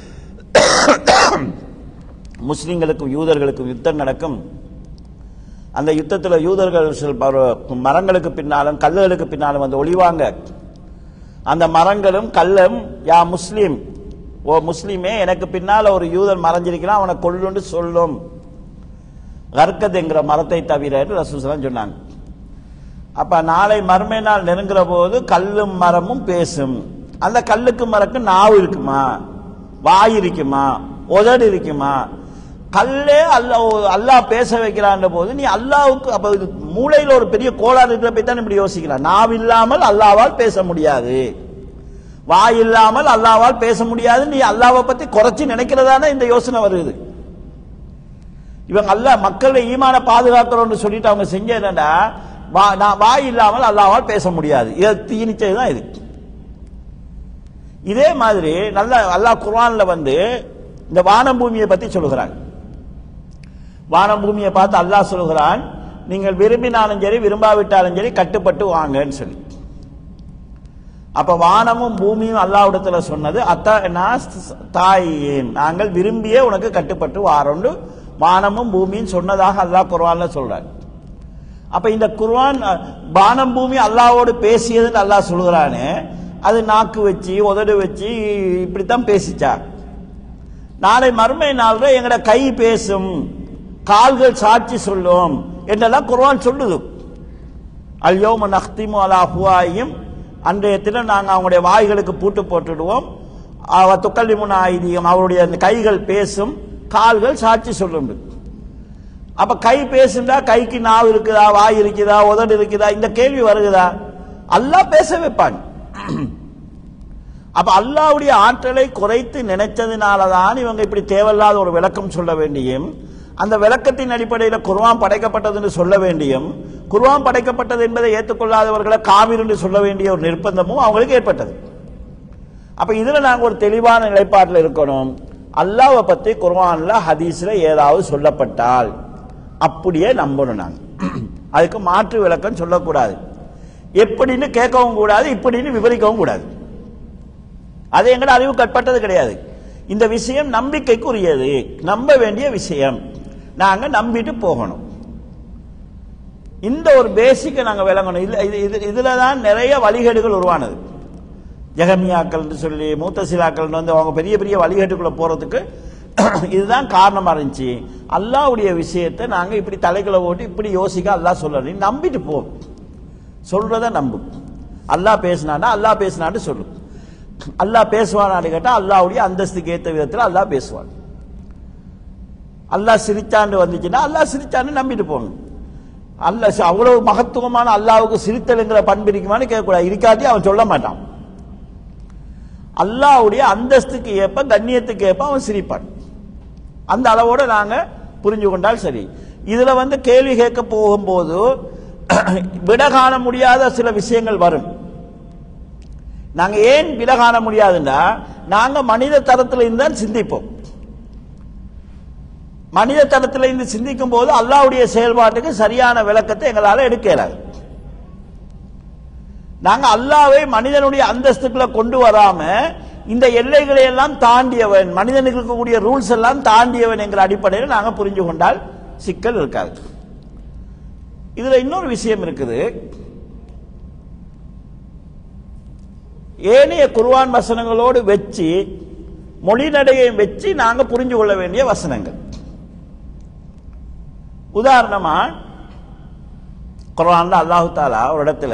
Speaker 1: முஸ்லிம்களுக்கும் யூதர்களுக்கும் யுத்தம் நடக்கும். அந்த யுத்தத்தில் யூதர்கள் மரங்களுக்கு பின்னாலும் கல்லுகளுக்கு பின்னாலும் வந்து ஒளிவாங்க. அந்த மரங்களும் கல்லும் யா முஸ்லீம், ஓ முஸ்லீமே, எனக்கு பின்னால ஒரு யூதன் மறைஞ்சிருக்கிறான், அவனை கொல்லுன்னு சொல்லும். கர்கத் என்கிற மரத்தை தவிர என்று ரசூலுல்லாஹ் சொன்னாங்க. அப்ப நாளை மறுமை நாள் நெருங்குற போது கல்லும் மரமும் பேசும். அந்த கல்லுக்கு மரக்கு நாவு இருக்குமா, வாய் இருக்குமா, உதடு இருக்குமா? கல்லே அல்லாஹ் அல்லாஹ் பேச வைக்கிறான் போது நீ அல்லாஹ்வுக்கு அப்ப மூளையில் ஒரு பெரிய கோளாறு இருக்கிற போய் தான் இப்படி யோசிக்கிறான். நாவ் இல்லாமல் அல்லாஹ்வால் பேச முடியாது, வாய் இல்லாமல் அல்லாஹ்வால் பேச முடியாது. நீ அல்லாஹ்வை பத்தி குறைச்சி நினைக்கிறதான இந்த யோசனை வருது. இவங்க அல்லாஹ் மக்களை ஈமான பாதுகாக்கிறோம்னு சொல்லிட்டு அவங்க செஞ்ச என்னடா, வாய் இல்லாமல் அல்லாஹ்வால் பேச முடியாது. இதை தீனிச்சதுதான் இது. இதே மாதிரி நல்ல அல்லாஹ் குர்ஆன்ல வந்து இந்த வானம் பூமியை பத்தி சொல்லுகிறாங்க. வானம் பூமியை பார்த்து அல்லாஹ் சொல்லுகிறான், நீங்கள் விரும்பினாலும் சரி விரும்பாவிட்டாலும் சரி கட்டுப்பட்டு வாங்கன்னு சொல்லி. அப்ப வானமும் பூமியும் அல்லாஹ்விடத்துல சொன்னது அத்தனா தாயின், நாங்கள் விரும்பியே உனக்கு கட்டுப்பட்டு வாரோன்னு வானமும் பூமியும் சொன்னதாக அல்லாஹ் குர்ஆன்ல சொல்றாங்க. அப்ப இந்த குர்ஆன் வானம் பூமி அல்லாஹ்வோடு பேசியதுன்னு அல்லாஹ் சொல்கிறானே, அது நாக்கு வச்சு உதடு வச்சு இப்படித்தான் பேசிச்சா? நாளை மறுமை நாள் எங்கட கை பேசும், கால்கள் சாட்சி சொல்லும் என்றெல்லாம் குர்ஆன் சொல்லுது. அல் யௌம நக்திமு அலா அஃப்வாஹிம், அன்றைய தினம் நாங்கள் அவங்களுடைய வாய்களுக்கு பூட்டு போட்டுடுவோம். துக்கல்லிமுனா ஐதீகம், அவருடைய அந்த கைகள் பேசும், கால்கள் சாட்சி சொல்லும். அப்ப கை பேசுண்டா கைக்கு நாவு இருக்குதா, வாய் இருக்குதா, உதடு இருக்குதா, இந்த கேள்வி வருகுதா? அல்லாஹ் பேச வைப்பான். அப்ப அல்லாஹ்வுடைய ஆற்றலை குறைத்து நினைச்சதுனாலதான் இவங்க இப்படி தேவையில்லாத ஒரு விளக்கம் சொல்ல வேண்டியும், அந்த விளக்கத்தின் அடிப்படையில் குர்ஆன் படைக்கப்பட்டதுன்னு சொல்ல வேண்டியும், குர்ஆன் படைக்கப்பட்டது என்பதை ஏற்றுக்கொள்ளாதவர்களை காவிர் என்று சொல்ல வேண்டிய ஒரு நிர்பந்தமும் அவங்களுக்கு ஏற்பட்டது. அப்ப இதுல நாங்க ஒரு தெளிவான நிலைப்பாட்டில் இருக்கணும். அல்லாஹ்வை பத்தி குர்ஆன்ல ஹதீஸ்ல ஏதாவது சொல்லப்பட்டால் அப்படியே நம்பணும். நாங்க அதுக்கு மாற்று விளக்கம் சொல்லக்கூடாது. எப்படின்னு கேட்கவும் கூடாது, இப்படின்னு விவரிக்கவும் கூடாது. அது எங்கட அறிவு கட்பட்டது கிடையாது. இந்த விஷயம் நம்பிக்கைக்குரியது, நம்ப வேண்டிய விஷயம், நாங்க நம்பிட்டு போகணும். இந்த ஒரு பேசிக்கை நாங்க விளங்கணும். இதுல இதுலதான் நிறைய வழிகேடுகள் உருவானது. ஜஹமியாக்கள் சொல்லி மூத்தசிலாக்கள் வந்து அவங்க பெரிய பெரிய வழிகாட்டுக்குள்ள போறதுக்கு இதுதான் காரணமா இருந்துச்சு. அல்லாஹ்வுடைய விஷயத்தை நாங்க இப்படி தலைகளை ஓட்டி இப்படி யோசிக்க அல்லாஹ் சொல்ல நம்பிட்டு போ, சொல்றத நம்பு. அல்லாஹ் பேசினான்னா அல்லாஹ் பேசினான்னு சொல்லு. அல்லாஹ் பேசுவானான்னு கேட்டா அல்லாஹ்வுடைய அந்தஸ்துக்கு ஏற்ற விதத்தில் அல்லாஹ் பேசுவான். அல்லாஹ் சிரிச்சாண்டு வந்துச்சுன்னா அல்லாஹ் சிரிச்சான்னு நம்பிட்டு போகணும். அல்லாஹ் அவ்வளவு மகத்துவமான அல்லாஹ்வுக்கு சிரித்தலுங்கிற பண்பு இருக்குமான்னு கேட்கக்கூடாது. இருக்காட்டி அவன் சொல்ல மாட்டான். அல்லாஹ்வுடைய அந்தஸ்துக்கு ஏற்ப கண்ணியத்துக்கு ஏற்ப அவன் சிரிப்பான். அந்த அளவோட நாங்க புரிஞ்சு கொண்டால் சரி. இதுல வந்து கேள்வி கேட்க போகும்போது விட காண முடியாத சில விஷயங்கள் வரும். நாங்க ஏன் விட காண முடியாதுன்னா நாங்க மனித தரத்தில் இருந்தால் சிந்திப்போம். மனித தரத்தில் இருந்து சிந்திக்கும் போது அல்லாஹ்வுடைய செயல்பாட்டுக்கு சரியான விளக்கத்தை எங்களால் எடுக்க இயலாது. நாங்க அல்லாஹ்வை மனிதனுடைய அந்தஸ்துக்குள்ள கொண்டு வராம இந்த எல்லைகளை எல்லாம் தாண்டியவன், மனிதனுக்கு இருக்கக்கூடிய ரூல்ஸ் எல்லாம் தாண்டியவன் என்கிற அடிப்படையில் நாங்க புரிஞ்சு கொண்டால் சிக்கல் இருக்காது. இதுல இன்னொரு விஷயம் இருக்குது. ஏனைய குர்ஆன் வசனங்களோடு வச்சு மொழிநடையை வச்சு நாங்க புரிஞ்சு கொள்ள வேண்டிய வசனங்கள். உதாரணமா குர்ஆன்ல அல்லாஹ் தஆலா ஒரு இடத்துல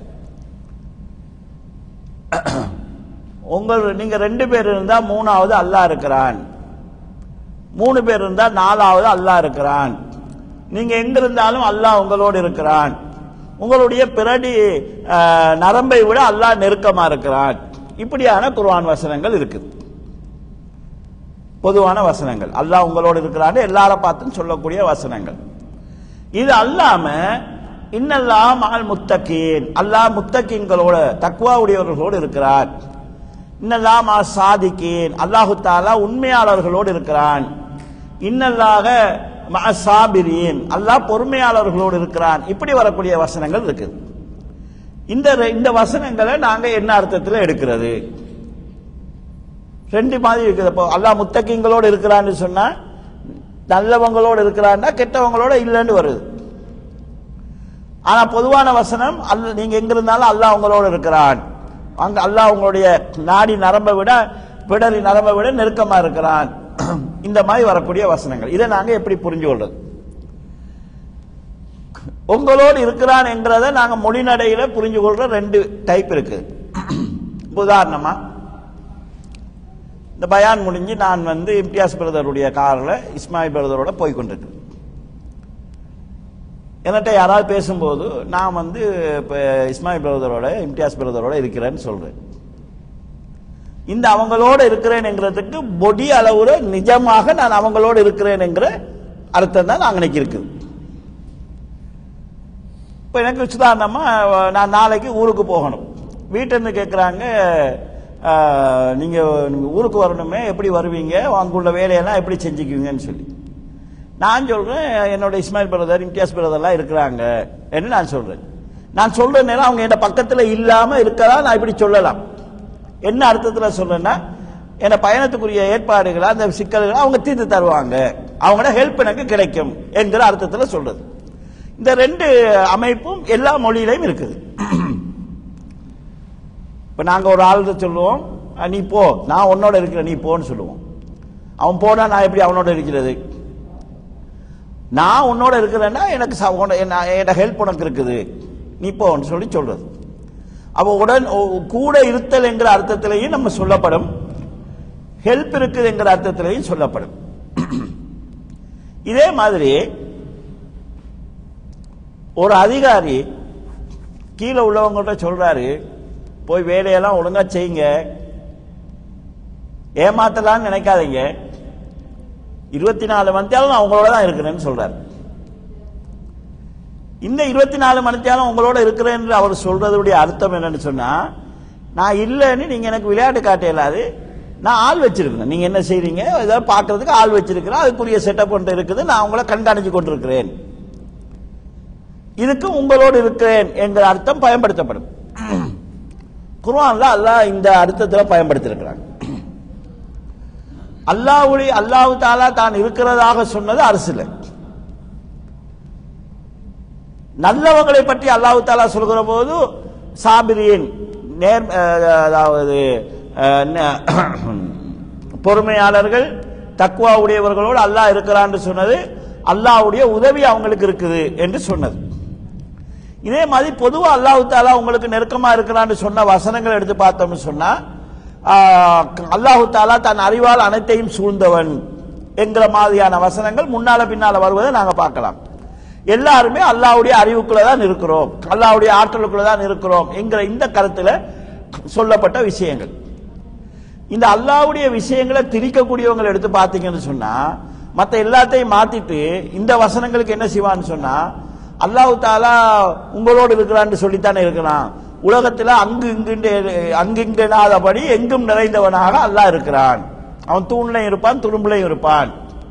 Speaker 1: உங்கள் நீங்க ரெண்டு பேர் இருந்தா மூணாவது அல்லாஹ் இருக்கிறான், மூணு பேர் இருந்தா நாலாவது அல்லாஹ் இருக்கிறான், நீங்க எங்க இருந்தாலும் அல்லாஹ் உங்களோடு இருக்கிறான், உங்களுடைய பிறடி நரம்பை விட அல்லாஹ் நெருக்கமா இருக்கிறான். இப்படியான குர்ஆன் வசனங்கள் இருக்குது. பொதுவான வசனங்கள் அல்லாஹ் உங்களோடு இருக்கிறான்னு எல்லாரும் பார்த்து சொல்லக்கூடிய வசனங்கள். இது அல்லாம இன்னல்லாஹ் மஅல் முத்தகீன், அல்லாஹ் முத்தகீன்களோட தக்வா உடையவர்களோடு இருக்கிறார். இன்னல்லாஹ் மஅஸ் சாதிகீன், அல்லாஹ் தஆலா உண்மையாளர்களோடு இருக்கிறான். இன்னல்லாஹ மஅஸ் சாபிரீன், அல்லாஹ் பொறுமையாளர்களோடு இருக்கிறான். இப்படி வரக்கூடிய வசனங்கள் இருக்குது. இந்த இந்த வசனங்களை நாங்க என்ன அர்த்தத்தில் எடுக்கிறது? ரெண்டு மாதிரி இருக்குது. இப்போ அல்லாஹ் முத்தகீன்களோடு இருக்கிறான்னு சொன்னா நல்லவங்களோடு இருக்கிறான்னா கெட்டவங்களோட இல்லைன்னு வருது. ஆனா பொதுவான வசனம் அல்ல, நீங்க எங்க இருந்தாலும் அல்லாஹ் உங்களோடு இருக்கிறான், அங்க அல்லாஹ் உங்களுடைய நாடி நரம்பை விட பிடரி நரம்பை விட நெருக்கமா இருக்கிறான். இந்த மாதிரி வரக்கூடிய வசனங்கள். இதை நாங்க எப்படி புரிஞ்சு கொள்றது? உங்களோடு இருக்கிறான் என்கிறத நாங்க மொழிநடையில புரிஞ்சு கொள்ற ரெண்டு டைப் இருக்கு. உதாரணமா இந்த பயான் முடிஞ்சு நான் வந்து இம்தியாஸ் பிரதருடைய கார்ல இஸ்மாயில் பிரதரோட போய் கொண்டிருக்கேன். என்கிட்ட யாராவது பேசும்போது நான் வந்து இப்போ இஸ்மாயில் பிரதரோட இம்தியாஸ் பிரதரோட இருக்கிறேன்னு சொல்றேன். இந்த அவங்களோட இருக்கிறேன் என்கிறதுக்கு பொடி அளவுல நிஜமாக நான் அவங்களோட இருக்கிறேன் என்கிற அர்த்தம் தான் நாங்கள் இன்னைக்கு இருக்குது. இப்போ எனக்கு உதாரணமா நான் நாளைக்கு ஊருக்கு போகணும். வீட்டிலிருந்து கேட்குறாங்க, நீங்க ஊருக்கு வரணுமே, எப்படி வருவீங்க, அங்குள்ள வேலையெல்லாம் எப்படி செஞ்சுக்குவீங்கன்னு சொல்லி. நான் சொல்றேன் என்னோட இஸ்மாயில் பிரதர் இம்தியாஸ் பிரதர்லாம் இருக்கிறாங்க என்று நான் சொல்றேன். நான் சொல்ற நேரம் அவங்க என் பக்கத்துல இல்லாம இருக்கலாம், நான் இப்படி சொல்லலாம். என்ன அர்த்தத்துல சொல்றேன்னா என் பயணத்துக்குரிய ஏற்பாடுகளை அந்த சிக்கல்களை அவங்க தீர்த்து தருவாங்க, அவங்களோட ஹெல்ப் எனக்கு கிடைக்கும் என்கிற அர்த்தத்துல சொல்றது. இந்த ரெண்டு அமைப்பும் எல்லா மொழியிலையும் இருக்குது. இப்ப நாங்க ஒரு ஆள் சொல்லுவோம், நீ போ, நான் உன்னோட இருக்கிறேன், நீ போன்னு சொல்லுவோம். அவன் போனா நான் எப்படி அவனோட இருக்கிறது? நான் உன்னோட இருக்கிறேன்னா எனக்கு என் ஹெல்ப் உனக்கு இருக்குது, நீ போன்னு சொல்லி சொல்றது. அப்போ உடன் கூட இருத்தல் என்கிற அர்த்தத்திலையும் நம்ம சொல்லப்படும், ஹெல்ப் இருக்குது என்கிற அர்த்தத்திலையும் சொல்லப்படும். இதே மாதிரி ஒரு அதிகாரி கீழே உள்ளவங்கள்ட்ட சொல்றாரு, போய் வேலையெல்லாம் ஒழுங்கா செய்யுங்க, ஏமாத்தலான்னு நினைக்காதீங்க, இருபத்தி நாலு மணித்தாலும் நான் உங்களோட தான் இருக்கிறேன்னு சொல்றாரு. இந்த இருபத்தி நாலு மணித்தாலும் உங்களோட இருக்கிறேன் அவர் சொல்றதுடைய அர்த்தம் என்னன்னு சொன்னா, நான் இல்லைன்னு நீங்க எனக்கு விளையாட்டு காட்ட இயலாது, நான் ஆள் வச்சிருக்கிறேன், நீங்க என்ன செய்றீங்க ஏதாவது பார்க்கறதுக்கு ஆள் வச்சிருக்கிறேன், அதுக்குரிய செட்டப் ஒன்று இருக்குது, நான் உங்களை கண்காணிச்சு கொண்டிருக்கிறேன், இதுக்கு உங்களோடு இருக்கிறேன் என்கிற அர்த்தம் பயன்படுத்தப்படும். குர்ஆன்ல அல்லாஹ் இந்த அர்த்தத்தில் பயன்படுத்தியிருக்கிறாங்க. அல்லாஹ்வுடைய அல்லாஹ் தஆலா தான் இருக்கிறதாக சொன்னது அரசுல. நல்லவங்களை பற்றி அல்லாஹ் தஆலா சொல்கிற போது சாபிரீன், நேர் அதாவது பொறுமையாளர்கள் தக்வா உடையவர்களோடு அல்லாஹ் இருக்கிறான்னு சொன்னது அல்லாஹ்வுடைய உதவி அவங்களுக்கு இருக்குது என்று சொன்னது. இதே மாதிரி பொதுவா அல்லாஹ் தஆலா உங்களுக்கு நெருக்கமா இருக்கிறான்னு சொன்ன வசனங்கள் எடுத்து பார்த்தோம்னு சொன்னா அல்லாஹ் தஆலா தன் அறிவால் அனைத்தையும் சூழ்ந்தவன் என்கிற மாதிரியான வசனங்கள் முன்னால பின்னால வருவதை நாங்க பார்க்கலாம். எல்லாருமே அல்லாஹ்வுடைய அறிவுக்குள்ள தான் இருக்கிறோம், அல்லாஹ்வுடைய ஆற்றலுக்குள்ள தான் இருக்கிறோம் என்கிற இந்த கருத்துல சொல்லப்பட்ட விஷயங்கள். இந்த அல்லாஹ்வுடைய விஷயங்களை திரிக்கக்கூடியவங்களை எடுத்து பார்த்தீங்கன்னு சொன்னா மற்ற எல்லாத்தையும் மாத்திட்டு இந்த வசனங்களுக்கு என்ன செய்வான்னு சொன்னா அல்லாஹ் தஆலா உங்களோடு இருக்கிறான்னு சொல்லித்தானே இருக்கிறான். உலகத்துல அங்கு இங்கு அங்கிங்கனாதபடி எங்கும் நிறைந்தவனாக அல்லாஹ் இருக்கிறான். அவன் தூண்லையும் இருப்பான், துரும்புலையும் இருப்பான்.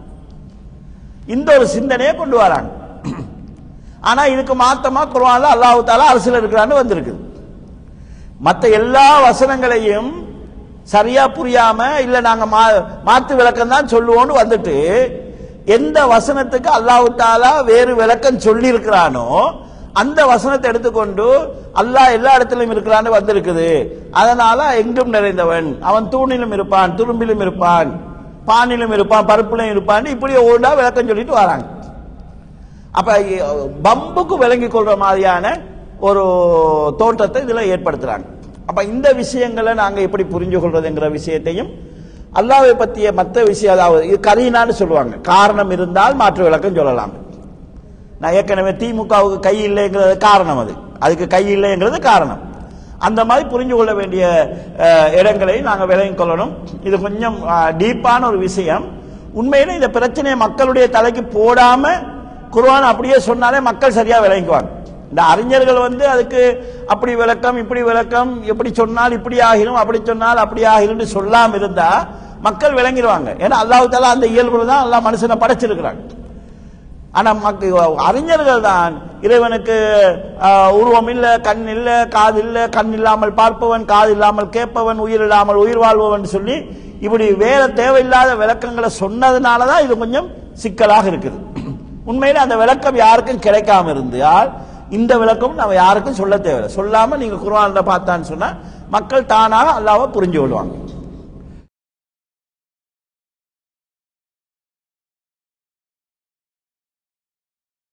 Speaker 1: இந்த ஒரு சிந்தனையை கொண்டு வராங்க. ஆனா இதுக்கு மாத்தமா குர்ஆன்ல அல்லாஹ் தஆலா அரசுல இருக்கிறான்னு வந்திருக்கு. மற்ற எல்லா வசனங்களையும் சரியா புரியாம இல்ல நாங்க மாத்து விளக்கம் தான் சொல்லுவோம்னு வந்துட்டு எந்த வசனத்துக்கு அல்லாஹ் தஆலா வேறு விளக்கம் சொல்லி இருக்கிறானோ அந்த வசனத்தை எடுத்துக்கொண்டு அல்லாஹ் எல்லா இடத்திலும் இருக்கிறான்னு வந்திருக்குது. அதனால எங்கும் நிறைந்தவன், அவன் தூணிலும் இருப்பான், துரும்பிலும் இருப்பான், பானிலும் இருப்பான், பருப்பிலும் இருப்பான், இப்படி ஒவ்வொன்றா விளக்கம் சொல்லிட்டு வராங்க. அப்ப பம்புக்கு விளங்கி கொள்ற மாதிரியான ஒரு தோற்றத்தை இதுல ஏற்படுத்துறாங்க. அப்ப இந்த விஷயங்களை நாங்க எப்படி புரிஞ்சு கொள்றதுங்கிற விஷயத்தையும் அல்லாஹ்வை பற்றிய மற்ற விஷயம், அதாவது இது கரீனான்னு சொல்லுவாங்க, காரணம் இருந்தால் மாற்று விளக்கம் சொல்லலாம். நான் ஏற்கனவே திமுகவுக்கு கை இல்லைங்கிறது காரணம், அது அதுக்கு கை இல்லைங்கிறது காரணம். அந்த மாதிரி புரிஞ்சு கொள்ள வேண்டிய இடங்களை நாங்கள் விளங்கிக் கொள்ளணும். இது கொஞ்சம் டீப்பான ஒரு விஷயம். உண்மையில இந்த பிரச்சனையை மக்களுடைய தலைக்கு போடாம குர்ஆன் அப்படியே சொன்னாலே மக்கள் சரியா விளங்குவாங்க. இந்த அறிஞர்கள் வந்து அதுக்கு அப்படி விளக்கம் இப்படி விளக்கம், எப்படி சொன்னால் இப்படி ஆகிரும், அப்படி சொன்னால் அப்படி ஆகிரும் சொல்லாம இருந்தா மக்கள் விளங்கிடுவாங்க. ஏன்னா அல்லாஹ் தஆலா அந்த இயல்புல தான் அல்லாஹ் மனுஷனை படைச்சிருக்கிறாங்க. ஆனா அறிஞர்கள் தான் இறைவனுக்கு உருவம் இல்ல, கண் இல்ல, காது இல்ல, கண் இல்லாமல் பார்ப்பவன், காது இல்லாமல் கேட்பவன், உயிர் இல்லாமல் உயிர் வாழ்பவன் சொல்லி இப்படி வேற தேவையில்லாத விளக்கங்களை சொன்னதுனாலதான் இது கொஞ்சம் சிக்கலாக இருக்குது. உண்மையில அந்த விளக்கம் யாருக்கும் கிடைக்காம இருந்தால் இந்த விளக்கம் நம்ம யாருக்கும் சொல்ல தேவையில்லை. சொல்லாம நீங்க குர்ஆன்ல பார்த்தான்னு சொன்னா மக்கள் தானாக அல்லாஹ்வை புரிஞ்சு கொள்வாங்க.